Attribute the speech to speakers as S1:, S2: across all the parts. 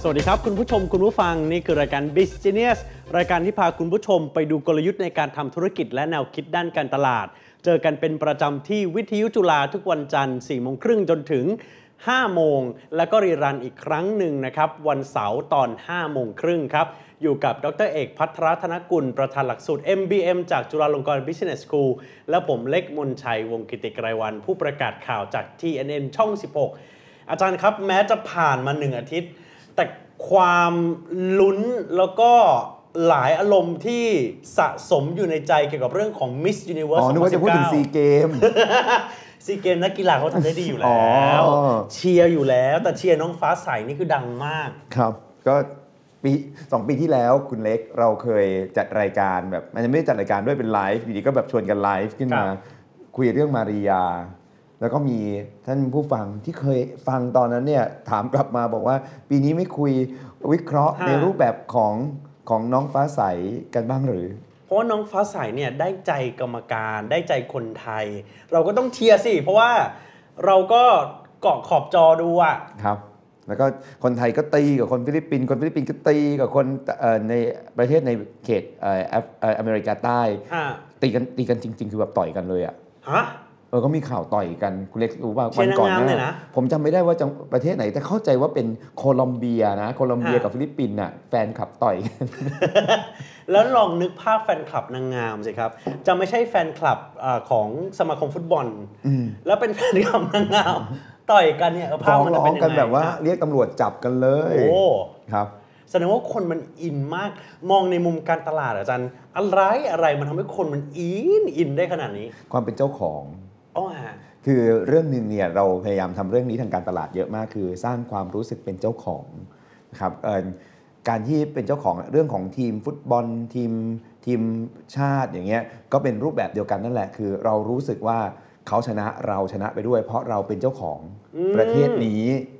S1: วัสดีครับคุณผู้ชมคุณผู้ฟังนี่คือรายการ Business รายการที่พาคุณผู้ชมไปดูกลยุทธ์ในการทำธุรกิจและแนวคิดด้านการตลาดเจอกันเป็นประจำที่วิทยุจุฬาทุกวันจันทร์ 4 โมงครึ่งจนถึง 5 โมงแล้วก็รีรันอีกครั้งหนึ่งนะครับวันเสาร์ตอน 5 โมงครึ่งครับอยู่กับดร.เอกภัทรธนกุลประธานหลักสูตร MBM จากจุฬาลงกรณ์ Business School และผมเล็กมนชัยวงศ์กิติไกรวรรณผู้ประกาศข่าวจาก TNN ช่อง 16 อาจารย์ครับแม้จะผ่านมา1 อาทิตย์แต่ความลุ้นแล้วก็หลายอารมณ์ที่สะสมอยู่ในใจเกี่ยวกับเรื่องของ Miss Universe 2019
S2: นึกว่าจะพูดถึงซีเกม
S1: ซีเกมนักกีฬาเขาทำได้ดีอยู่แล้วเชียร์อยู่แล้วแต่เชียร์น้องฟ้าใสนี่คือดังมาก
S2: ครับก็2 ปีที่แล้วคุณเล็กเราเคยจัดรายการแบบมันจะไม่ได้จัดรายการด้วยเป็นไลฟ์อยู่ดีก็แบบชวนกันไลฟ์ขึ้นมาคุยเรื่องมาริยาแล้วก็มีท่านผู้ฟังที่เคยฟังตอนนั้นเนี่ยถามกลับมาบอกว่าปีนี้ไม่คุยวิเคราะห์ในรูปแบบของน้องฟ้าใสกันบ้างหรือ
S1: เพราะว่าน้องฟ้าใสเนี่ยได้ใจกรรมการได้ใจคนไทยเราก็ต้องเชียร์สิเพราะว่าเราก็เกาะขอบจอดูอะ
S2: ครับแล้วก็คนไทยก็ตีกับคนฟิลิปปินส์คนฟิลิปปินส์ก็ตีกับคนในประเทศในเขตอเมริกาใต้ตีกันจริงๆคือแบบต่อยกันเลยอะ
S1: ฮะ
S2: ก็มีข่าวต่อยกันคุณเล็กรู้ป่ะวันก่อนนะผมจำไม่ได้ว่าประเทศไหนแต่เข้าใจว่าเป็นโคลอมเบียนะโคลอมเบียกับฟิลิปปินส์น่ะแฟนคลับต่อยกัน
S1: แล้วลองนึกภาพแฟนคลับนางงามสิครับจะไม่ใช่แฟนคลับของสมาคมฟุตบอลแล้วเป็นแฟนคลับนางงามต่อยกันเนี่ยภาพมันจะเป็นยังไง
S2: กันแบบว่าเรียกตำรวจจับกันเลย
S1: โอ้
S2: ครับ
S1: แสดงว่าคนมันอินมากมองในมุมการตลาดอาจารย์อะไรมันทำให้คนมันอินได้ขนาดนี้
S2: ความเป็นเจ้าของ
S1: คือ
S2: เรื่องนึงเนี่ยเราพยายามทำเรื่องนี้ทางการตลาดเยอะมากคือสร้างความรู้สึกเป็นเจ้าของนะครับการที่เป็นเจ้าของเรื่องของทีมฟุตบอลทีมชาติอย่างเงี้ยก็เป็นรูปแบบเดียวกันนั่นแหละคือเรารู้สึกว่าเขาชนะเราชนะไปด้วยเพราะเราเป็นเจ้าของประเทศนี้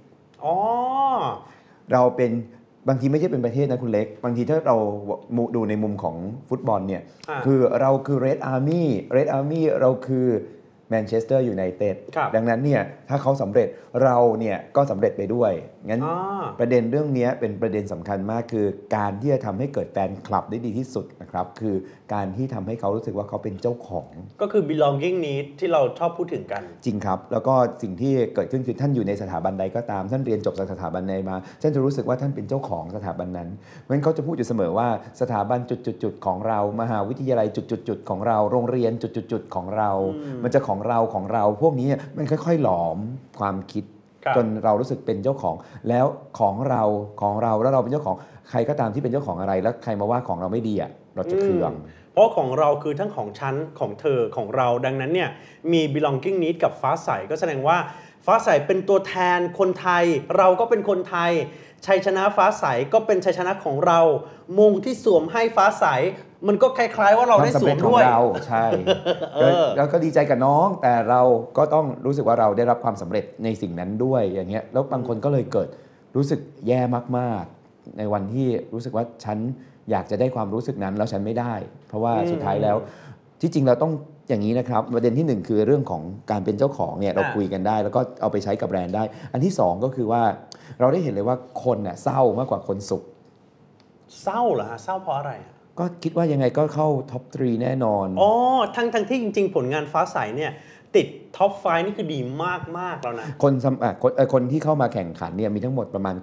S2: เราเป็นบางทีไม่ใช่เป็นประเทศนะคุณเล็กบางทีถ้าเราดูในมุมของฟุตบอลเนี่ยคือเราคือ Red Army เราคือแมนเชสเตอร์ยูไนเต็ดดังนั้นเนี่ยถ้าเขาสำเร็จเราเนี่ยก็สำเร็จไปด้วยงั้นประเด็นเรื่องนี้เป็นประเด็นสำคัญมากคือการที่จะทำให้เกิดแฟนคลับได้ดีที่สุดนะครับคือการที่ทำให้เขารู้สึกว่าเขาเป็นเจ้าของ
S1: ก็คือ belonging need ที่เราชอบพูดถึงกัน
S2: จริงครับแล้วก็สิ่งที่เกิดขึ้นคือท่านอยู่ในสถาบันใดก็ตามท่านเรียนจบจากสถาบันใดมาท่านจะรู้สึกว่าท่านเป็นเจ้าของสถาบันนั้นเพราะฉะนั้นเขาจะพูดอยู่เสมอว่าสถาบันจุดๆของเรามหาวิทยาลัยจุดๆของเราโรงเรียนจุดๆของเรามันจะของเราพวกนี้มันค่อยๆหลอมความคิดจนเรารู้สึกเป็นเจ้าของแล้วของเราแล้วเราเป็นเจ้าของใครก็ตามที่เป็นเจ้าของอะไรแล้วใครมาว่าของเราไม่ดีอ่ะเราจะเคือง
S1: เพราะของเราคือทั้งของฉันของเธอของเราดังนั้นเนี่ยมี belonging need กับฟ้าใสก็แสดงว่าฟ้าใสเป็นตัวแทนคนไทยเราก็เป็นคนไทยชัยชนะฟ้าใสก็เป็นชัยชนะของเรามงที่สวมให้ฟ้าใสมันก็คล้ายๆว่าเราได้สวมด้วย
S2: ใช่ แล้วก็ดีใจกับน้องแต่เราก็ต้องรู้สึกว่าเราได้รับความสำเร็จในสิ่งนั้นด้วยอย่างเงี้ยแล้วบางคนก็เลยเกิดรู้สึกแย่มากๆในวันที่รู้สึกว่าฉันอยากจะได้ความรู้สึกนั้นแล้วฉันไม่ได้เพราะว่าสุดท้ายแล้วที่จริงเราต้องอย่างนี้นะครับประเด็นที่1คือเรื่องของการเป็นเจ้าของเนี่ยเราคุยกันได้แล้วก็เอาไปใช้กับแบรนด์ได้อันที่2ก็คือว่าเราได้เห็นเลยว่าคนน่ะเศร้ามากกว่าคนสุข
S1: เศร้าเหรอฮะเศร้าเพราะอะไร
S2: ก็คิดว่ายังไงก็เข้าท็อป 3 แน่นอน
S1: ทั้งที่จริงๆผลงานฟ้าใสเนี่ยติดท็อป 5นี่คือดีมากๆแล้วนะ
S2: คนที่เข้ามาแข่งขันเนี่ยมีทั้งหมดประมาณ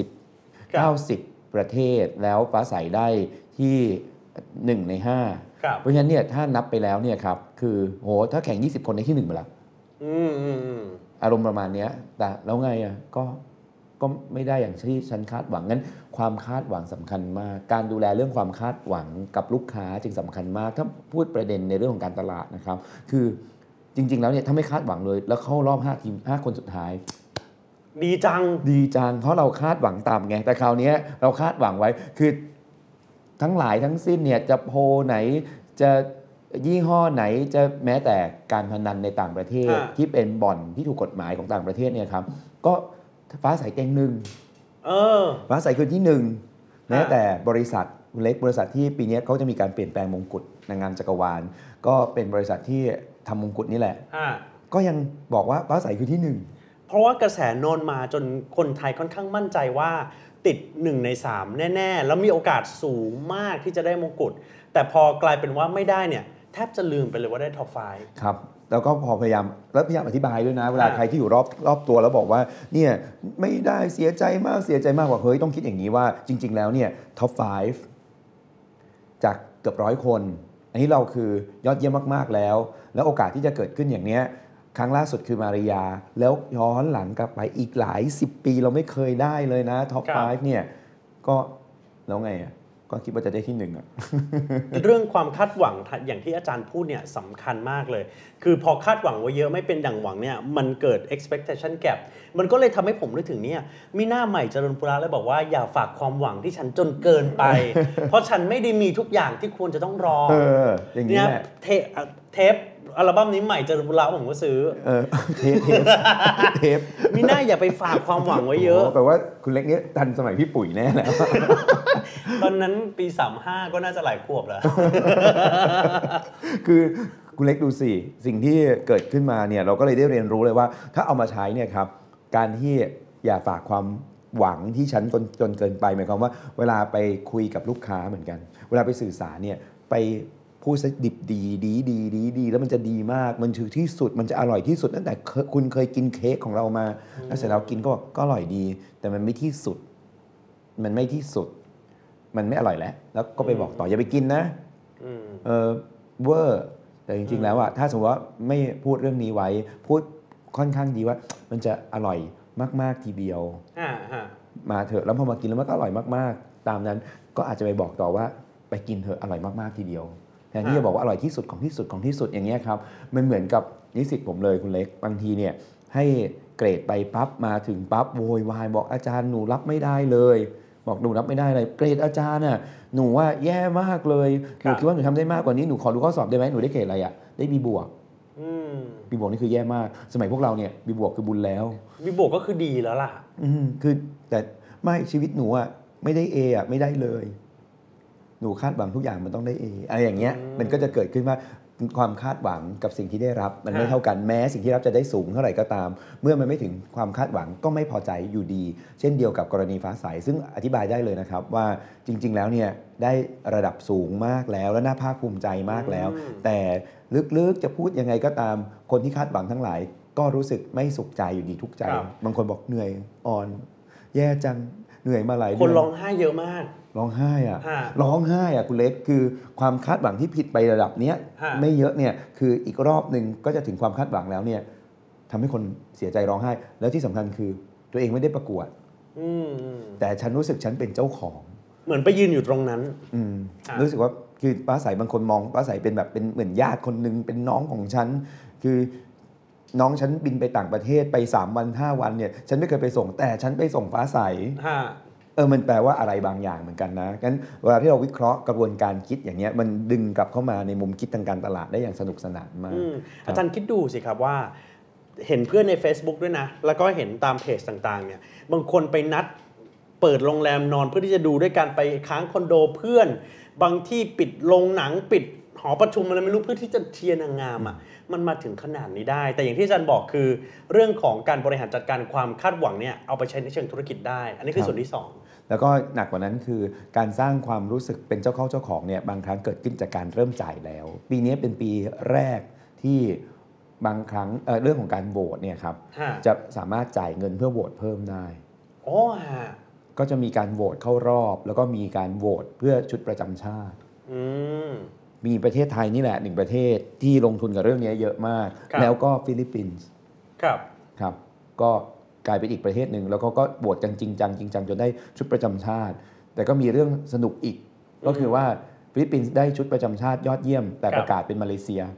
S2: 90ประเทศแล้วฟ้าใสได้ที่1 ใน 5เพราะฉะนั้นเนี่ยถ้านับไปแล้วเนี่ยครับคือโหถ้าแข่ง20คนในที่1มาแล้วอารมณ์ประมาณนี้แต่แล้วไงอ่ะก็ไม่ได้อย่างที่ฉันคาดหวังงั้นความคาดหวังสำคัญมากการดูแลเรื่องความคาดหวังกับลูกค้าจึงสำคัญมากถ้าพูดประเด็นในเรื่องของการตลาดนะครับคือจริงๆแล้วเนี่ยถ้าไม่คาดหวังเลยแล้วเข้ารอบ5 ทีม 5 คนสุดท้าย
S1: ดีจัง
S2: เพราะเราคาดหวังตามไงแต่คราวนี้เราคาดหวังไว้คือทั้งหลายทั้งสิ้นเนี่ยจะโพไหนจะยี่ห้อไหนจะแม้แต่การพนันในต่างประเทศที่เป็นบ่อนที่ถูกกฎหมายของต่างประเทศเนี่ยครับก็ฟ้าใสเต็ง1ฟ้าใสคือที่1แม้แต่บริษัทเล็กบริษัทที่ปีนี้เขาจะมีการเปลี่ยนแปลงมงกุฎนางงามจักรวาลก็เป็นบริษัทที่ทำมงกุฎนี่แหละก็ยังบอกว่าฟ้าใสคือที่1
S1: เพราะว่ากระแสโน้นมาจนคนไทยค่อนข้างมั่นใจว่าติด1 ใน 3แน่ๆแล้วมีโอกาสสูงมากที่จะได้มงกุฎแต่พอกลายเป็นว่าไม่ได้เนี่ยแทบจะลืมไปเลยว่าได้ท็อป5
S2: ครับแล้วก็พอพยายามอธิบายด้วยนะเวลาใครที่อยู่รอบตัวแล้วบอกว่าเนี่ยไม่ได้เสียใจมากว่าเฮ้ยต้องคิดอย่างนี้ว่าจริงๆแล้วเนี่ยท็อป5จากเกือบ100 คนอันนี้เราคือยอดเยี่ยมมากๆแล้วโอกาสที่จะเกิดขึ้นอย่างเนี้ยครั้งล่าสุดคือมาริยาแล้วย้อนหลังกลับไปอีกหลาย10 ปีเราไม่เคยได้เลยนะท็อป5เนี่ยก็แล้วไงอ่ะก็คิดว่าจะได้ที่1อ่ะ
S1: เรื่องความคาดหวังอย่างที่อาจารย์พูดเนี่ยสำคัญมากเลยคือพอคาดหวังไว้เยอะไม่เป็นดั่งหวังเนี่ยมันเกิด expectation gap มันก็เลยทำให้ผมนึกถึงเนี่ยมีหน้าใหม่เจริญปุระเลยบอกว่าอย่าฝากความหวังที่ฉันจนเกินไป เพราะฉันไม่ได้มีทุกอย่างที่ควรจะต้องรอ
S2: อย่างนี้แหละ
S1: เทปอัลบั้มนี้ใหม่เจริญปุระผมก็ซื้อ
S2: เทป
S1: มีหน้าอย่าไปฝากความหวังไว้เยอะ
S2: แปลว่าคุณเล็กเนี้ยทันสมัยพี่ปุ๋ยแน่แล้ว
S1: ตอนนั้นปี35ก็น่าจะหลายขวบแล้ว
S2: คือคุณเล็กดูสิสิ่งที่เกิดขึ้นมาเนี่ยเราก็เลยได้เรียนรู้เลยว่าถ้าเอามาใช้เนี่ยครับการที่อย่าฝากความหวังที่ฉันจนเกินไปหมายความว่าเวลาไปคุยกับลูกค้าเหมือนกันเวลาไปสื่อสารเนี่ยไปพูดซะดิบดีแล้วมันจะดีมากมันคือที่สุดมันจะอร่อยที่สุดตั้งแต่คุณเคยกินเค้กของเรามาแล้วเสร็จแล้วกินก็อร่อยดีแต่มันไม่ที่สุดมันไม่ที่สุดมันไม่อร่อยแล้วก็ไปบอกต่ออย่าไปกินนะเวอร์แต่จริงๆแล้วอะถ้าสมมติว่าไม่พูดเรื่องนี้ไว้พูดค่อนข้างดีว่ามันจะอร่อยมากๆทีเดียวมาเถอะแล้วพอมากินแล้วมันก็อร่อยมากๆตามนั้นก็อาจจะไปบอกต่อว่าไปกินเถอะอร่อยมากๆทีเดียวแทนที่จะบอกว่าอร่อยที่สุดของที่สุดของที่สุดอย่างเงี้ยครับมันเหมือนกับนิสิตผมเลยคุณเล็กบางทีเนี่ยให้เกรดไปปั๊บมาถึงปั๊บโวยวายบอกอาจารย์หนูรับไม่ได้เลยบอกหนูรับไม่ได้เลยเกรดอาจารย์น่ะหนูว่าแย่มากเลยหนูคิดว่าหนูทำได้มากกว่านี้หนูขอดูข้อสอบได้ไหมหนูได้เกรดอะไรอะได้ B บวกB บวกนี่คือแย่มากสมัยพวกเราเนี่ย B บวกคือบุญแล้ว
S1: B บวกก็คือดีแล้วล่ะ
S2: คือแต่ไม่ชีวิตหนูอะไม่ได้ A อะไม่ได้เลยหนูคาดหวังทุกอย่างมันต้องได้ A อะไรอย่างเงี้ยมันก็จะเกิดขึ้นว่าความคาดหวังกับสิ่งที่ได้รับมันไม่เท่ากันแม้สิ่งที่รับจะได้สูงเท่าไหร่ก็ตามเมื่อมันไม่ถึงความคาดหวังก็ไม่พอใจอยู่ดีเช่นเดียวกับกรณีฟ้าใสซึ่งอธิบายได้เลยนะครับว่าจริงๆแล้วเนี่ยได้ระดับสูงมากแล้วและน่าภาคภูมิใจมากแล้วแต่ลึกๆจะพูดยังไงก็ตามคนที่คาดหวังทั้งหลายก็รู้สึกไม่สุขใจอยู่ดีทุกใจบางคนบอกเหนื่อยอ่อนแย่จังเหนื่อยมาหลายเดือน
S1: คนร้องไห้เยอะมาก
S2: ร้องไห้อะคุณเล็กคือความคาดหวังที่ผิดไประดับเนี้ยไม่เยอะเนี่ยคืออีกรอบหนึ่งก็จะถึงความคาดหวังแล้วเนี่ยทำให้คนเสียใจร้องไห้แล้วที่สำคัญคือตัวเองไม่ได้ประกวดแต่ฉันรู้สึกฉันเป็นเจ้าของ
S1: เหมือนไปยืนอยู่ตรงนั้น
S2: รู้สึกว่าคือป้าใสบางคนมองป้าใสเป็นแบบเป็นเหมือนญาติคนนึงเป็นน้องของฉันคือน้องฉันบินไปต่างประเทศไป3 วัน 5 วันเนี่ยฉันไม่เคยไปส่งแต่ฉันไปส่งฟ้าใสมันแปลว่าอะไรบางอย่างเหมือนกันนะงั้นเวลาที่เราวิเคราะห์กระบวนการคิดอย่างเงี้ยมันดึงกลับเข้ามาในมุมคิดทางการตลาดได้อย่างสนุกสนานมาก
S1: อาจารย์คิดดูสิครับว่าเห็นเพื่อนใน Facebook ด้วยนะแล้วก็เห็นตามเพจต่างๆเนี่ยบางคนไปนัดเปิดโรงแรมนอนเพื่อที่จะดูด้วยการไปค้างคอนโดเพื่อนบางที่ปิดโรงหนังปิดหอประชุมอะไรไม่รู้เพื่อที่จะเชียร์นางงามอ่ะมันมาถึงขนาดนี้ได้แต่อย่างที่อาจารย์บอกคือเรื่องของการบริหารจัดการความคาดหวังเนี่ยเอาไปใช้ในเชิงธุรกิจได้อันนี้คือส่วนที่2
S2: แล้วก็หนักกว่านั้นคือการสร้างความรู้สึกเป็นเจ้าเข้าเจ้าของเนี่ยบางครั้งเกิดขึ้นจากการเริ่มจ่ายแล้วปีนี้เป็นปีแรกที่บางครั้งเรื่องของการโหวตเนี่ยครับจะสามารถจ่ายเงินเพื่อโหวตเพิ่มได้ก็จะมีการโหวตเข้ารอบแล้วก็มีการโหวตเพื่อชุดประจำชาติมีประเทศไทยนี่แหละ1ประเทศที่ลงทุนกับเรื่องนี้เยอะมากแล้วก็ฟิลิปปินส์ครับก็กลายเป็นอีกประเทศหนึ่งแล้วก็โหวตกันจริงจังจนได้ชุดประจำชาติแต่ก็มีเรื่องสนุกอีกก็คือว่าฟิลิปปินส์ได้ชุดประจำชาติยอดเยี่ยมแต่ประกาศเป็นมาเลเซีย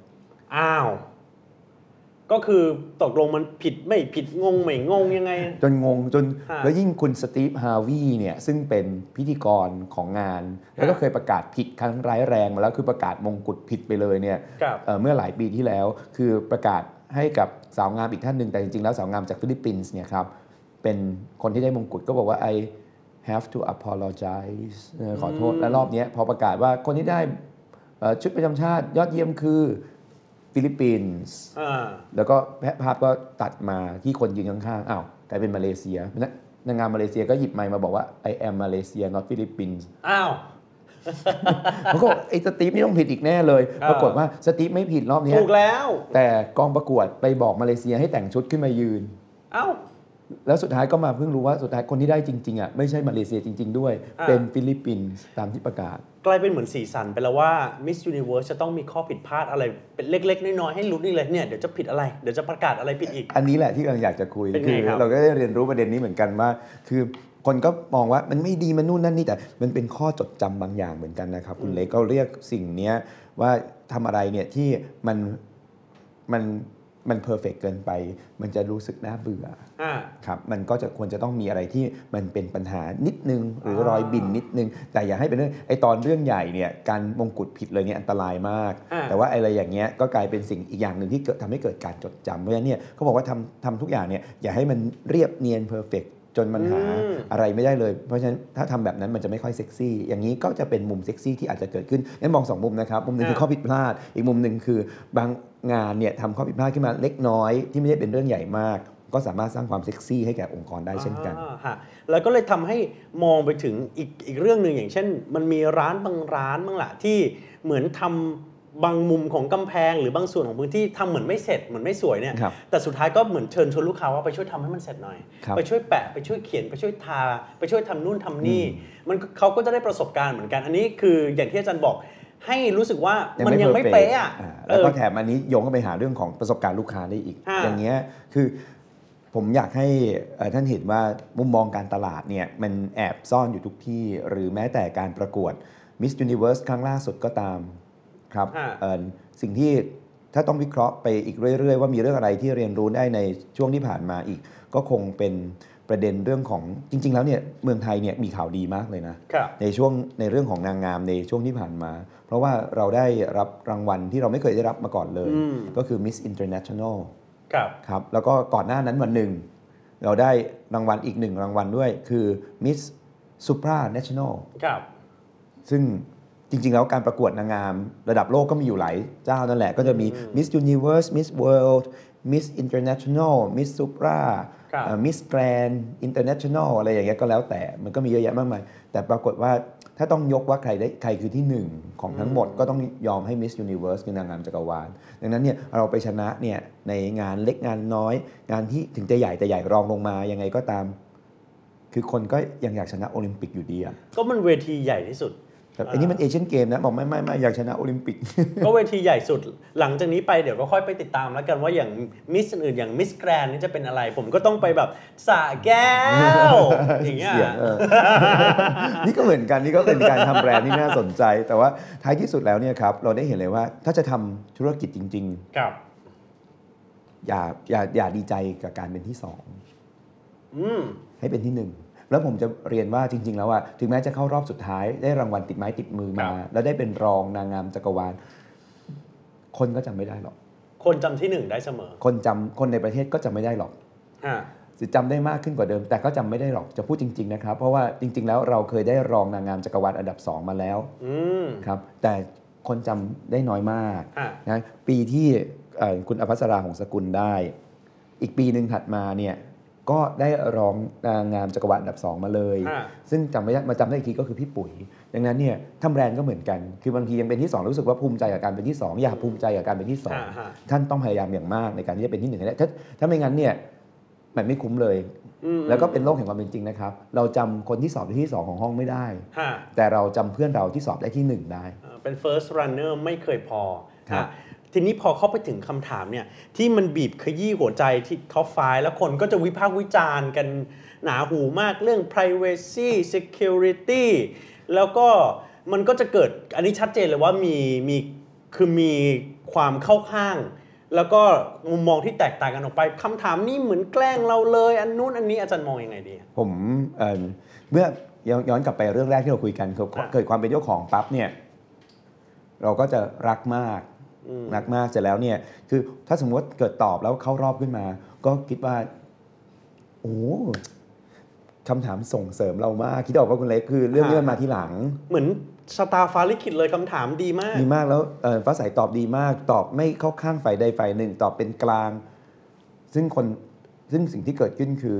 S1: ก็คือตกลงมันผิดไม่ผิดงงไม่งงยังไง
S2: จนงงแล้วยิ่งคุณสตีฟฮาวีเนี่ยซึ่งเป็นพิธีกรของงานแล้วก็เคยประกาศผิดครั้งร้ายแรงมาแล้วคือประกาศมงกุฎผิดไปเลยเนี่ยเมื่อหลายปีที่แล้วคือประกาศให้กับสาวงามอีกท่านหนึ่งแต่จริงๆแล้วสาวงามจากฟิลิปปินส์เนี่ยครับเป็นคนที่ได้มงกุฎก็บอกว่า I have to apologize ขอโทษและรอบนี้พอประกาศว่าคนที่ได้ชุดประจำชาติยอดเยี่ยมคือฟิลิปปินส์แล้วก็ภาพก็ตัดมาที่คนยืนข้างๆกลายเป็นมาเลเซียนางงามมาเลเซียก็หยิบไมค์มาบอกว่า I am Malaysia not Philippines
S1: อ้าว
S2: เขาก็ไอ้สตีฟนี่ต้องผิดอีกแน่เลยปรากฏว่าสตีฟไม่ผิดรอบนี้
S1: ถูกแล้ว
S2: แต่กองประกวดไปบอกมาเลเซียให้แต่งชุดขึ้นมายืน
S1: อ้าว
S2: แล้วสุดท้ายก็มาเพิ่งรู้ว่าสุดท้ายคนที่ได้จริงๆอ่ะไม่ใช่มาเลเซียจริงๆด้วยเป็นฟิลิปปินส์ตามที่ประกาศ
S1: กลายเป็นเหมือนสีสันไปแล้วว่า Miss Universe จะต้องมีข้อผิดพลาดอะไรเป็นเล็กๆน้อยๆให้ลุ้นนี่เลยเนี่ยเดี๋ยวจะผิดอะไรเดี๋ยวจะประกาศอะไรผิดอีก
S2: อันนี้แหละที่กำลังอยากจะคุย
S1: คือ
S2: เราก็ได้เรียนรู้ประเด็นนี้เหมือนกันว่าคือคนก็มองว่ามันไม่ดีมันนู่นนั่นนี่แต่มันเป็นข้อจดจำบางอย่างเหมือนกันนะครับคุณเล็กก็เรียกสิ่งนี้ว่าทำอะไรเนี่ยที่มันเพอร์เฟกต์เกินไปมันจะรู้สึกน่าเบื่อครับมันก็จะควรจะต้องมีอะไรที่มันเป็นปัญหานิดนึงหรือรอยบิ่นนิดนึงแต่อย่าให้เป็นเรื่องไอตอนเรื่องใหญ่เนี่ยการมงกุฎผิดเลยเนี่ยอันตรายมากแต่ว่าอะไรอย่างเงี้ยก็กลายเป็นสิ่งอีกอย่างหนึ่งที่ทำให้เกิดการจดจำเพราะฉะนั้นเนี่ยเขาบอกว่าทำทุกอย่างเนี่ยอย่าให้มันเรียบเนียนเพอร์เฟกต์จนมันหาอะไรไม่ได้เลยเพราะฉะนั้นถ้าทำแบบนั้นมันจะไม่ค่อยเซ็กซี่อย่างนี้ก็จะเป็นมุมเซ็กซี่ที่อาจจะเกิดขึ้นงั้นมอง2มุมนะครับมุมนึงคือข้อผิดพลาดอีกมุมนึงคือบางงานเนี่ยทำข้อผิดพลาดขึ้นมาเล็กน้อยที่ไม่ได้เป็นเรื่องใหญ่มากก็สามารถสร้างความเซ็กซี่ให้แก่องค์กรได้เช่นกัน
S1: แล้วก็เลยทำให้มองไปถึงอีกเรื่องนึงอย่างเช่นมันมีร้านบางร้านบ้างละที่เหมือนทำบางมุมของกำแพงหรือบางส่วนของพื้นที่ทำเหมือนไม่เสร็จเหมือนไม่สวยเนี่ยแต่สุดท้ายก็เหมือนเชิญชวนลูกค้าว่าไปช่วยทำให้มันเสร็จหน่อยไปช่วยแปะไปช่วยเขียนไปช่วยทาไปช่วยทำนู่นทำนี่มันเขาก็จะได้ประสบการณ์เหมือนกันอันนี้คืออย่างที่อาจารย์บอกให้รู้สึกว่ามันยังไม่เป๊ะอ่ะ
S2: แล้วก็แถมอันนี้โยงเข้าไปหาเรื่องของประสบการณ์ลูกค้าได้อีกอย่างเงี้ยคือผมอยากให้ท่านเห็นว่ามุมมองการตลาดเนี่ยมันแอบซ่อนอยู่ทุกที่หรือแม้แต่การประกวด Miss Universe ครั้งล่าสุดก็ตามครับสิ่งที่ถ้าต้องวิเคราะห์ไปอีกเรื่อยๆว่ามีเรื่องอะไรที่เรียนรู้ได้ในช่วงที่ผ่านมาอีกก็คงเป็นประเด็นเรื่องของจริงๆแล้วเนี่ยเมืองไทยเนี่ยมีข่าวดีมากเลยนะในเรื่องของนางงามในช่วงที่ผ่านมาเพราะว่าเราได้รับรางวัลที่เราไม่เคยได้รับมาก่อนเลยก็คือ Miss International ครับแล้วก็ก่อนหน้านั้นวันหนึ่งเราได้รางวัลอีก1รางวัลด้วยคือ Miss Supranational ซึ่งจริงๆแล้วการประกวดนางงามระดับโลกก็มีอยู่หลายเจ้านั่นแหละก็จะมี Miss Universe Miss World Miss International Miss Supra Miss Grand International อะไรอย่างเงี้ยก็แล้วแต่มันก็มีเยอะแยะมากมายแต่ปรากฏว่าถ้าต้องยกว่าใครคือที่1ของทั้งหมดก็ต้องยอมให้ Miss Universe คือนางงามจักรวาลดังนั้นเนี่ยเราไปชนะเนี่ยในงานเล็กงานน้อยงานที่ถึงจะใหญ่แต่ใหญ่รองลงมายังไงก็ตามคือคนก็ยังอยากชนะโอลิมปิกอยู่ดีอะ
S1: ก็มันเวทีใหญ่ที่สุด
S2: อันนี้มันเอเชียนเกมนะบอกไม่อยากชนะโอลิมปิก
S1: ก็เวทีใหญ่สุดหลังจากนี้ไปเดี๋ยวก็ค่อยไปติดตามแล้วกันว่าอย่างมิสอื่นอย่างมิสแกรนนี่จะเป็นอะไรผมก็ต้องไปแบบสระแก้วอย่างเงี้ย
S2: นี่ก็เหมือนกันนี่ก็เป็นการทำแบรนด์ที่น่าสนใจแต่ว่าท้ายที่สุดแล้วเนี่ยครับเราได้เห็นเลยว่าถ้าจะทำธุรกิจจริง
S1: ๆครับ
S2: อย่าดีใจกับการเป็นที่2ให้เป็นที่1แล้วผมจะเรียนว่าจริงๆแล้วถึงแม้จะเข้ารอบสุดท้ายได้รางวัลติดไม้ติดมือมาแล้วได้เป็นรองนางงามจักรวาลคนก็จำไม่ได้หรอก
S1: คนจำที่1ได้เสมอ
S2: คนในประเทศก็จำไม่ได้หรอกจำได้มากขึ้นกว่าเดิมแต่ก็จำไม่ได้หรอกจะพูดจริงๆนะครับเพราะว่าจริงๆแล้วเราเคยได้รองนางงามจักรวาลอันดับ2มาแล้วครับแต่คนจำได้น้อยมากนะปีที่คุณอภัสราหงสกุลได้อีกปีนึงถัดมาเนี่ยก็ได้รองนางงามจักรวาลอันดับ2มาเลยซึ่งจำได้อีกทีก็คือพี่ปุ๋ยดังนั้นเนี่ยทำแบรนด์ก็เหมือนกันคือบางทียังเป็นที่2รู้สึกว่าภูมิใจกับการเป็นที่2อยากภูมิใจกับการเป็นที่2ท่านต้องพยายามอย่างมากในการที่จะเป็นที่1ให้ได้ถ้าไม่งั้นเนี่ยมันไม่คุ้มเลยแล้วก็เป็นโลกแห่งความเป็นจริงนะครับเราจำคนที่สอบได้ที่2ของห้องไม่ได้แต่เราจำเพื่อนเราที่สอบได้ที่1ได้
S1: เป็น first runner ไม่เคยพอทีนี้พอเข้าไปถึงคำถามเนี่ยที่มันบีบขยี้หัวใจที่ท็อป5แล้วคนก็จะวิพากษ์วิจารณ์กันหนาหูมากเรื่อง privacy security แล้วก็มันก็จะเกิดอันนี้ชัดเจนเลยว่ามีความเข้าข้างแล้วก็มุมมองที่แตกต่างกันออกไปคำถามนี้เหมือนแกล้งเราเลยอันนู้นอันนี้อาจารย์มองยังไงดี
S2: ผมเมื่อย้อนกลับไปเรื่องแรกที่เราคุยกันเกิดความเป็นเจ้าของปั๊บเนี่ยเราก็จะรักมากเสร็จแล้วเนี่ยคือถ้าสมมติว่าเกิดตอบแล้วเข้ารอบขึ้นมาก็คิดว่าโอ้คำถามส่งเสริมเรามากคิดออกว่าคุณเล็กคือเรื่องนี้มันมาทีหลัง
S1: เหมือนชะตาฟ้าลิขิตเลยคำถามดีมาก
S2: แล้วฟ้าใสตอบดีมากตอบไม่เข้าข้างฝ่ายใดฝ่ายหนึ่งตอบเป็นกลางซึ่งสิ่งที่เกิดขึ้นคือ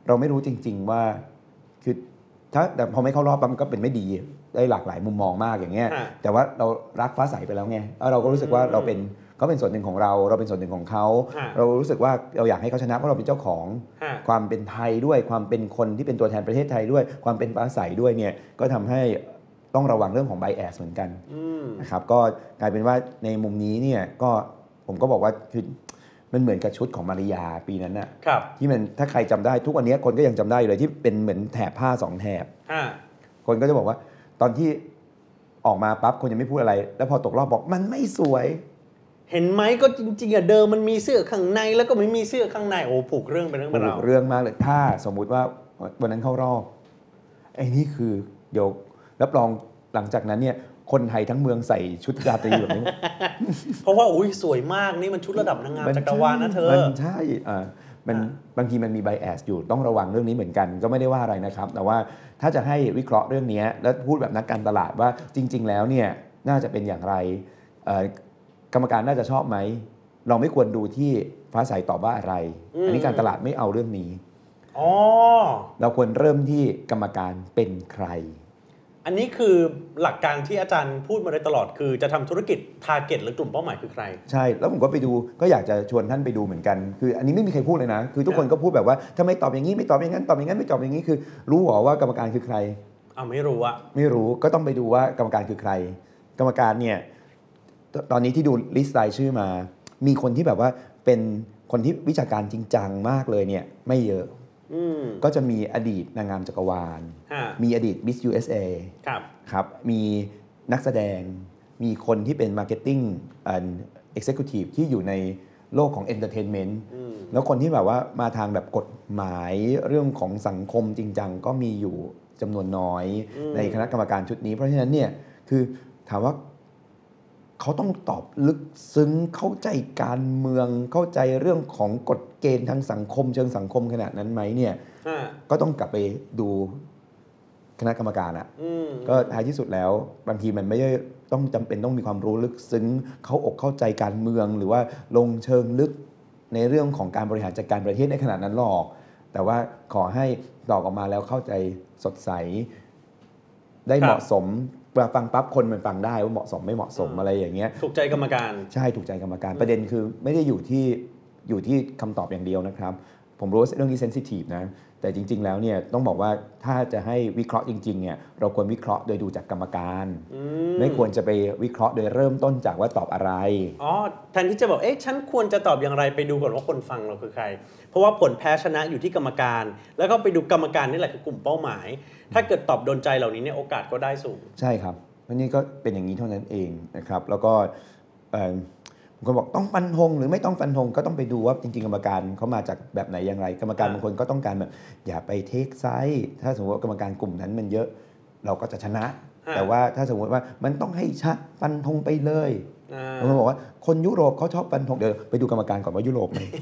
S2: เราไม่รู้จริงๆว่าคือแต่พอไม่เข้ารอบมันก็เป็นไม่ดีได้หลากหลายมุมมองมากอย่างเงี้ยแต่ว่าเรารักฟ้าใสไปแล้วไงเราก็รู้สึกว่าเขาเป็นส่วนหนึ่งของเราเป็นส่วนหนึ่งของเขาเรารู้สึกว่าเราอยากให้เขาชนะเพราะเราเป็นเจ้าของความเป็นไทยด้วยความเป็นคนที่เป็นตัวแทนประเทศไทยด้วยความเป็นฟ้าใสด้วยเนี่ยก็ทำให้ต้องระวังเรื่องของ bias เหมือนกันนะครับก็กลายเป็นว่าในมุมนี้เนี่ยก็ผมก็บอกว่าคือมันเหมือนกับชุดของมาริยาปีนั้นน่ะที่มันถ้าใครจำได้ทุกวันนี้คนก็ยังจำได้เลยที่เป็นเหมือนแถบผ้า2แถบคนก็จะบอกว่าตอนที่ออกมาปั๊บคนยังไม่พูดอะไรแล้วพอตกรอบบอกมันไม่สวย
S1: เห็นไหมก็จริงๆเดิมมันมีเสื้อข้างในแล้วก็ไม่มีเสื้อข้างในโอ้ผูกเรื่องเป็นเรื่องเป็นราว
S2: ผูกเรื่องมากเลยถ้าสมมุติว่าวันนั้นเข้ารอบไอ้นี่คือเดี๋ยวรับรองหลังจากนั้นเนี่ยคนไทยทั้งเมืองใส่ชุดราตรีแบบนี้
S1: เพราะว่าอุ้ยสวยมากนี่มันชุดระดับนางงามจักรวาลนะเธอ
S2: มันใช่มันบางทีมันมีไบแอสอยู่ต้องระวังเรื่องนี้เหมือนกันก็ไม่ได้ว่าอะไรนะครับแต่ว่าถ้าจะให้วิเคราะห์เรื่องนี้แล้วพูดแบบนักการตลาดว่าจริงๆแล้วเนี่ยน่าจะเป็นอย่างไรกรรมการน่าจะชอบไหมเราไม่ควรดูที่ฟ้าใสตอบว่าอะไรอันนี้การตลาดไม่เอาเรื่องนี้เราควรเริ่มที่กรรมการเป็นใคร
S1: อันนี้คือหลักการที่อาจารย์พูดมาโดยตลอดคือจะทำธุรกิจ target หรือกลุ่มเป้าหมายคือใคร
S2: ใช่แล้วผมก็ไปดูก็อยากจะชวนท่านไปดูเหมือนกันคืออันนี้ไม่มีใครพูดเลยนะคือทุกคนก็พูดแบบว่าทำไมตอบอย่างนี้ไม่ตอบอย่างนั้นตอบอย่างนั้นไม่ตอบอย่างนี้คือรู้หรอว่ากรรมการคือใคร
S1: ไม่รู้อะ
S2: ไม่รู้ก็ต้องไปดูว่ากรรมการคือใครกรรมการเนี่ยตอนนี้ที่ดูลิสต์รายชื่อมามีคนที่แบบว่าเป็นคนที่วิชาการจริงจังมากเลยเนี่ยไม่เยอะก็จะมีอดีตนางงามจักรวาลมีอดีต Miss USA ครับมีนักแสดงมีคนที่เป็น Marketing Executive ที่อยู่ในโลกของ Entertainment แล้วคนที่แบบว่ามาทางแบบกฎหมายเรื่องของสังคมจริงจังก็มีอยู่จำนวนน้อยในคณะกรรมการชุดนี้เพราะฉะนั้นเนี่ยคือถามว่าเขาต้องตอบลึกซึ้งเข้าใจการเมืองเข้าใจเรื่องของกฎเกณฑ์ทางสังคมเชิงสังคมขนาดนั้นไหมเนี่ยก็ต้องกลับไปดูคณะกรรมการอ่ะก็ท้ายที่สุดแล้วบางทีมันไม่ได้ต้องจำเป็นต้องมีความรู้ลึกซึ้งเข้าอกเข้าใจการเมืองหรือว่าลงเชิงลึกในเรื่องของการบริหารจัดการประเทศในขนาดนั้นหรอกแต่ว่าขอให้ตอบออกมาแล้วเข้าใจสดใสได้เหมาะสมเวลาฟังปั๊บคนมันฟังได้ว่าเหมาะสมไม่เหมาะสมอะไรอย่างเงี้ย
S1: ถูกใจกรรมการ
S2: ใช่ถูกใจกรรมการประเด็นคือไม่ได้อยู่ที่คำตอบอย่างเดียวนะครับผมรู้ว่าเรื่องนี้เซนซิทีฟนะแต่จริงๆแล้วเนี่ยต้องบอกว่าถ้าจะให้วิเคราะห์จริงๆเนี่ยเราควรวิเคราะห์โดยดูจากกรรมการไม่ควรจะไปวิเคราะห์โดยเริ่มต้นจากว่าตอบอะไร
S1: แทนที่จะบอกฉันควรจะตอบอย่างไรไปดูก่อนว่าคนฟังเราคือใครเพราะว่าผลแพ้ชนะอยู่ที่กรรมการแล้วก็ไปดูกรรมการนี่แหละคือกลุ่มเป้าหมายถ้าเกิดตอบโดนใจเหล่านี้เนี่ยโอกาสก็ได้สูง
S2: ใช่ครับวันนี้ก็เป็นอย่างนี้เท่านั้นเองนะครับแล้วก็บางคนบอกต้องฟันธงหรือไม่ต้องฟันธงก็ต้องไปดูว่าจริงๆกรรมการเขามาจากแบบไหนอย่างไรกรรมการบางคนก็ต้องการแบบอย่าไปเทคไซด์ถ้าสมมติว่ากรรมการกลุ่มนั้นมันเยอะเราก็จะชนะแต่ว่าถ้าสมมติว่ามันต้องให้ชัดฟันธงไปเลยบางคนบอกว่าคนยุโรปเขาชอบฟันธงเดี๋ยวไปดูกรรมการก่อนว่ายุโรปไหม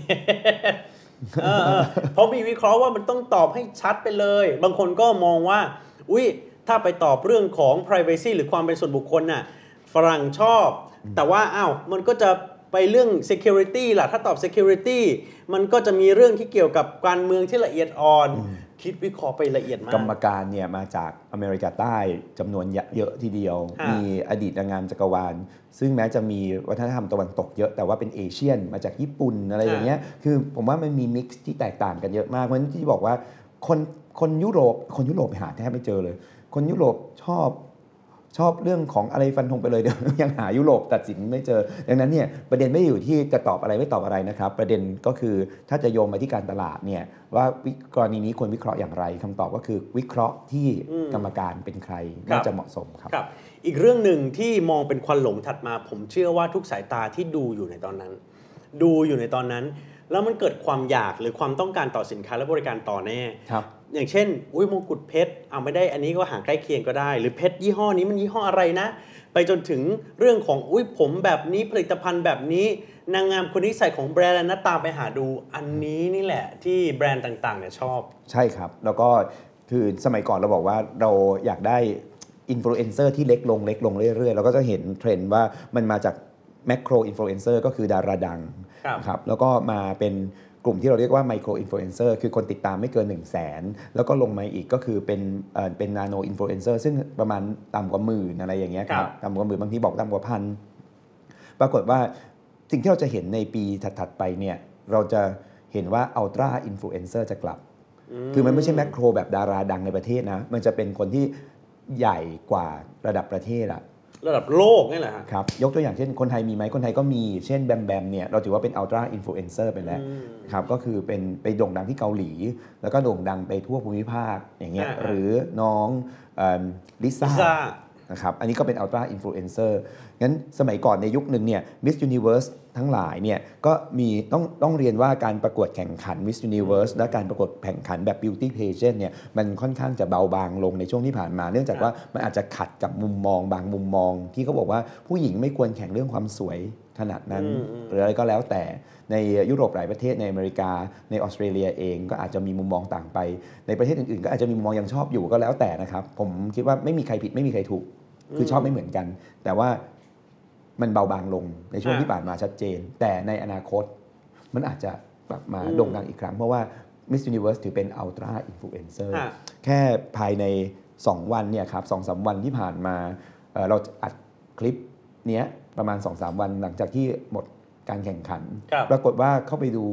S1: เพราะมีวิเคราะห์ว่ามันต้องตอบให้ชัดไปเลยบางคนก็มองว่าถ้าไปตอบเรื่องของ privacy หรือความเป็นส่วนบุคคลน่ะฝรั่งชอบแต่ว่ามันก็จะไปเรื่อง security ล่ะถ้าตอบ security มันก็จะมีเรื่องที่เกี่ยวกับการเมืองที่ละเอียดอ่อนคิดวิเคราะห์ไปละเอียดมาก
S2: กรรมการเนี่ยมาจากอเมริกาใต้จำนวนเยอะทีเดียวมีอดีตนางงามจักรวาลซึ่งแม้จะมีวัฒนธรรมตะวันตกเยอะแต่ว่าเป็นเอเชียนมาจากญี่ปุ่นอะไรอย่างเงี้ยคือผมว่ามันมีมิกซ์ที่แตกต่างกันเยอะมากเพราะฉะนั้นที่บอกว่าคนยุโรปหาแทบไม่เจอเลยคนยุโรปชอบเรื่องของอะไรฟันธงไปเลยเดี๋ยวยังหายุโรปตัดสินไม่เจอดังนั้นเนี่ยประเด็นไม่อยู่ที่จะตอบอะไรไม่ตอบอะไรนะครับประเด็นก็คือถ้าจะโยงมาที่การตลาดเนี่ยว่ากรณีนี้ควรวิเคราะห์อย่างไรคำตอบก็คือวิเคราะห์ที่กรรมการเป็นใครน่าจะเหมาะสมครับ
S1: อีกเรื่องหนึ่งที่มองเป็นควันหลงถัดมาผมเชื่อว่าทุกสายตาที่ดูอยู่ในตอนนั้นแล้วมันเกิดความอยากหรือความต้องการต่อสินค้าและบริการต่อแน่อย่างเช่นมงกุฎเพชรไม่ได้อันนี้ก็หาใกล้เคียงก็ได้หรือเพชรยี่ห้อนี้มันยี่ห้ออะไรนะไปจนถึงเรื่องของผมแบบนี้ผลิตภัณฑ์แบบนี้นางงามคนนี้ใส่ของแบรนด์หน้าตาไปหาดูอันนี้นี่แหละที่แบรนด์ต่างๆเนี่ยชอบ
S2: ใช่ครับแล้วก็คือสมัยก่อนเราบอกว่าเราอยากได้อินฟลูเอนเซอร์ที่เล็กลงเรื่อยๆเราก็จะเห็นเทรนด์ว่ามันมาจากแมคโครอินฟลูเอนเซอร์ก็คือดาราดังครับแล้วก็มาเป็นกลุ่มที่เราเรียกว่าไมโครอินฟลูเอนเซอร์คือคนติดตามไม่เกิน 100,000 แล้วก็ลงมาอีกก็คือเป็นนาโนอินฟลูเอนเซอร์ซึ่งประมาณต่ำกว่าหมื่นอะไรอย่างเงี้ยครับต่ำกว่าหมื่นบางทีบอกต่ำกว่าพันปรากฏว่าสิ่งที่เราจะเห็นในปีถัดๆไปเนี่ยเราจะเห็นว่าอัลตร้าอินฟลูเอนเซอร์จะกลับคือมันไม่ใช่แมคโครแบบดาราดังในประเทศนะมันจะเป็นคนที่ใหญ่กว่าระดับประเทศอะ
S1: ระดับโลกนี่แหละ
S2: ครับยกตัวอย่างเช่นคนไทยมีไหมคนไทยก็มีเช่นแบมแบมเนี่ยเราถือว่าเป็นอัลตร้าอินฟลูเอนเซอร์ไปแล้วครับก็คือเป็นไปโด่งดังที่เกาหลีแล้วก็โด่งดังไปทั่วภูมิภาคอย่างเงี้ยหรือน้องลิซ่านะครับอันนี้ก็เป็นอัลตร้าอินฟลูเอนเซอร์งั้นสมัยก่อนในยุคหนึ่งเนี่ยมิสยูนิเวิร์สทั้งหลายเนี่ยก็มีต้องเรียนว่าการประกวดแข่งขันมิสยูนิเวิร์สและการประกวดแข่งขันแบบบิวตี้เพเจนต์เนี่ยมันค่อนข้างจะเบาบางลงในช่วงที่ผ่านมาเนื่องจากว่ามันอาจจะขัดกับมุมมองบางมุมมองที่เขาบอกว่าผู้หญิงไม่ควรแข่งเรื่องความสวยขนาดนั้นหรืออะไรก็แล้วแต่ในยุโรปหลายประเทศในอเมริกาในออสเตรเลียเองก็อาจจะมีมุมมองต่างไปในประเทศอื่นๆก็อาจจะมีมุมมองยังชอบอยู่ก็แล้วแต่นะครับผมคิดว่าไม่มีใครผิดไม่มีใครถูกคือชอบไม่เหมือนกันแต่ว่ามันเบาบางลงในช่วงที่ผ่านมาชัดเจนแต่ในอนาคตมันอาจจะกลับมาโด่งดังอีกครั้งเพราะว่า Miss Universe ถือเป็น Ultra Influencer แค่ภายใน2วันเนี่ยครับ 2-3 วันที่ผ่านมาเราอัดคลิปเนี้ยประมาณ 2-3 วันหลังจากที่หมดการแข่งขันปรากฏว่าเข้าไปดู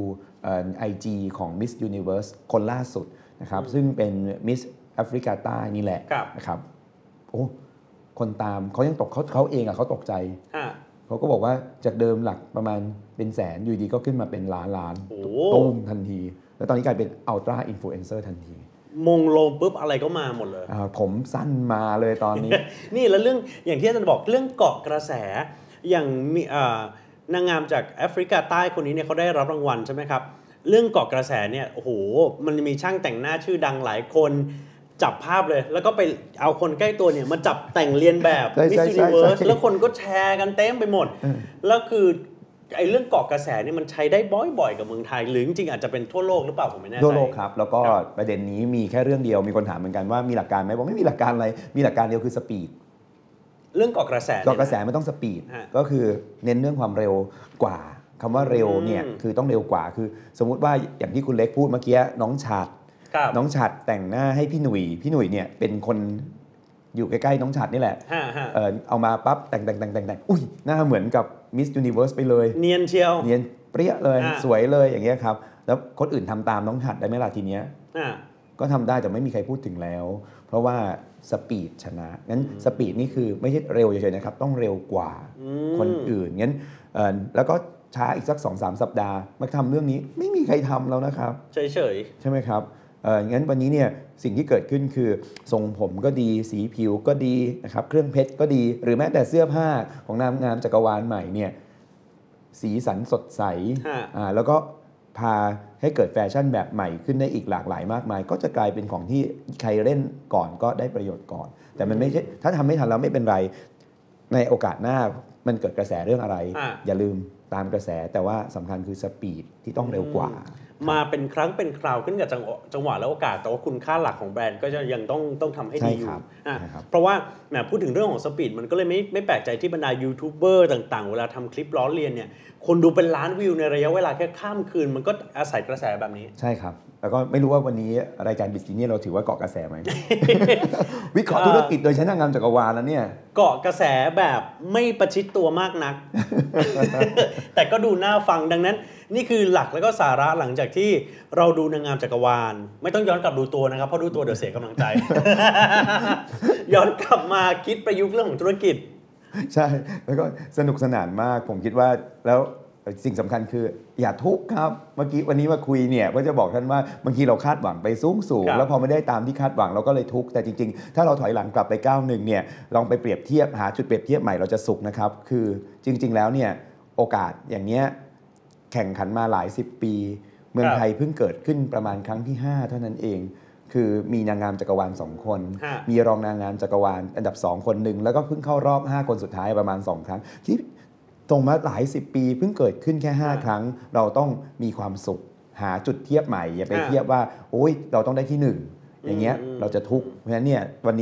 S2: IG ของ Miss Universe คนล่าสุดนะครับซึ่งเป็น Miss แอฟริกาใต้นี่แหละนะครับโอ้คนตามเขายังตกเขาเองอะเขาตกใจเขาก็บอกว่าจากเดิมหลักประมาณเป็นแสนอยู่ดีก็ขึ้นมาเป็นล้านตุ้มทันทีแล้วตอนนี้กลายเป็นอัลตร้าอินฟลูเอนเซอร์ทันที
S1: มงลงปุ๊บอะไรก็มาหมดเลย
S2: ผมสั้นมาเลยตอนนี้
S1: นี่แล้วเรื่องอย่างที่อาจารย์บอกเรื่องเกาะกระแสอย่างมีนางงามจากแอฟริกาใต้คนนี้เนี่ยเขาได้รับรางวัลใช่ไหมครับเรื่องเกาะกระแสเนี่ยโอ้โหมันมีช่างแต่งหน้าชื่อดังหลายคนจับภาพเลยแล้วก็ไปเอาคนใกล้ตัวเนี่ยมาจับแต่งเรียนแบบ Miss Universe แล้วคนก็แชร์กันเต็มไปหมดแล้วคือไอ้เรื่องเกาะกระแสนี่มันใช้ได้บ่อยๆกับเมืองไทยหรือจริงๆอาจจะเป็นทั่วโลกหรือเปล่าผมไม่แน่ใจ
S2: ทั่วโลกครับแล้วก็ประเด็นนี้มีแค่เรื่องเดียวมีคนถามเหมือนกันว่ามีหลักการไหมบอกไม่มีหลักการอะไรมีหลักการเดียวคือสปีด
S1: เรื่องเกาะกระแส
S2: มันต้องสปีดก็คือเน้นเรื่องความเร็วกว่าคำว่าเร็วเนี่ยคือต้องเร็วกว่าคือสมมุติว่าอย่างที่คุณเล็กพูดเมื่อกี้น้องฉัดแต่งหน้าให้พี่หนุ่ยเนี่ยเป็นคนอยู่ใกล้ๆน้องฉัดนี่แหละเอามาปั๊บแต่งอุ้ยหน้าเหมือนกับมิสยูนิเวิร์สไปเลย
S1: เนียนเชียว
S2: เนียนเปรี้ยเลยสวยเลยอย่างเงี้ยครับแล้วคนอื่นทำตามน้องฉัดได้ไหมล่ะทีเนี้ยก็ทำได้แต่ไม่มีใครพูดถึงแล้วเพราะว่าสปีดชนะงั้นสปีดนี่คือไม่ใช่เร็วเฉยๆนะครับต้องเร็วกว่าคนอื่นงั้นแล้วก็ช้าอีกสัก 2-3 สัปดาห์มาทำเรื่องนี้ไม่มีใครทำแล้วนะครับ
S1: เฉย
S2: ๆใช่ไหมครับงั้นวันนี้เนี่ยสิ่งที่เกิดขึ้นคือทรงผมก็ดีสีผิวก็ดีนะครับเครื่องเพชรก็ดีหรือแม้แต่เสื้อผ้าของนางงามจักรวาลใหม่เนี่ยสีสันสดใสแล้วก็พาให้เกิดแฟชั่นแบบใหม่ขึ้นได้อีกหลากหลายมากมายก็จะกลายเป็นของที่ใครเล่นก่อนก็ได้ประโยชน์ก่อนแต่มันไม่ใช่ถ้าทำไม่ทันแล้วไม่เป็นไรในโอกาสหน้ามันเกิดกระแสเรื่องอะไรอย่าลืมตามกระแสแต่ว่าสำคัญคือสปีดที่ต้องเร็วกว่า
S1: มาเป็นครั้งเป็นคราวขึ้นกับจังหวะและโอกาสแต่ว่าคุณค่าหลักของแบรนด์ก็จะยังต้องทำให้ดีอยู่เพราะว่าแหมพูดถึงเรื่องของสปีดมันก็เลยไม่แปลกใจที่บรรดายูทูบเบอร์ต่างๆเวลาทำคลิปล้อเลียนเนี่ยคนดูเป็นล้านวิวในระยะเวลาแค่ข้ามคืนมันก็อาศัยกระแสแบบนี้
S2: ใช่ครับแล้วก็ไม่รู้ว่าวันนี้รายการบิสกินี่เราถือว่าเกาะกระแสไหม วิเคราะห์ธุรกิจโดยใช้นางงามจักรวาลแล้วเนี่ย
S1: เกาะกระแสแบบไม่ประชิดตัวมากนัก แต่ก็ดูน่าฟังดังนั้นนี่คือหลักแล้วก็สาระหลังจากที่เราดูนางงามจักรวาลไม่ต้องย้อนกลับดูตัวนะครับเพราะดูตัวเดี๋ยวเสียกำลังใจ ย้อนกลับมาคิดประยุกต์เรื่องของธุรกิจ
S2: ใช่แล้วก็สนุกสนานมากผมคิดว่าแล้วสิ่งสำคัญคืออย่าทุกข์ครับเมื่อกี้วันนี้มาคุยเนี่ยก็จะบอกท่านว่าบางทีเราคาดหวังไปสูงแล้วพอไม่ได้ตามที่คาดหวังเราก็เลยทุกข์แต่จริงๆถ้าเราถอยหลังกลับไปก้าวหนึ่งเนี่ยลองไปเปรียบเทียบหาจุดเปรียบเทียบใหม่เราจะสุขนะครับคือจริงๆแล้วเนี่ยโอกาสอย่างเนี้ยแข่งขันมาหลาย10ปีเมืองไทยเพิ่งเกิดขึ้นประมาณครั้งที่5เท่านั้นเองคือมีนางงามจักรวาล2คนมีรองนางงามจักรวาลอันดับ2คนหนึ่งแล้วก็เพิ่งเข้ารอบ5คนสุดท้ายประมาณ2ครั้งที่ตรงมาหลาย10ปีเพิ่งเกิดขึ้นแค่5ครั้งเราต้องมีความสุขหาจุดเทียบใหม่อย่าไปเทียบว่าโอ๊ยเราต้องได้ที่1อย่างเงี้ยเราจะทุกข์เพราะฉะนั้นเนี่ยวันนี้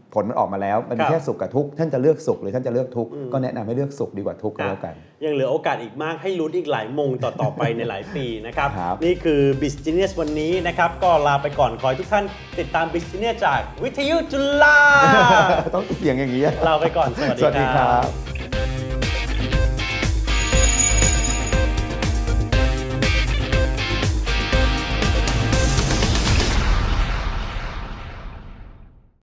S2: ผลมันออกมาแล้วมันมีแค่สุขกับทุกข์ท่านจะเลือกสุขหรือท่านจะเลือกทุกข์ก็แนะนำให้เลือกสุขดีกว่าทุกข์ก็แล้วกัน
S1: ยังเหลือโอกาสอีกมากให้ลุ้นอีกหลายมงต่อไปในหลายปีนะครับ
S2: ครับ
S1: นี่คือ Business วันนี้นะครับก็ลาไปก่อนขอให้ทุกท่านติดตาม Business จากวิทยุจุฬา
S2: ต้องเสียงอย่างนี้
S1: ลาไปก่อนสวัสดีครับ